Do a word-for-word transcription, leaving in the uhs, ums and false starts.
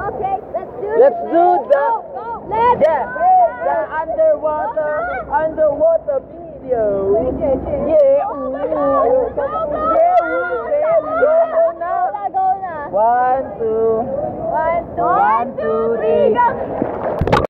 Okay, let's do this. Let's do the Go, go. Let's yeah, the underwater underwater video. Yeah, ooh. Go, go, go. Yeah, ooh, yeah, go, go now. Go na, go na. One, two. One, two, One, two, three. go.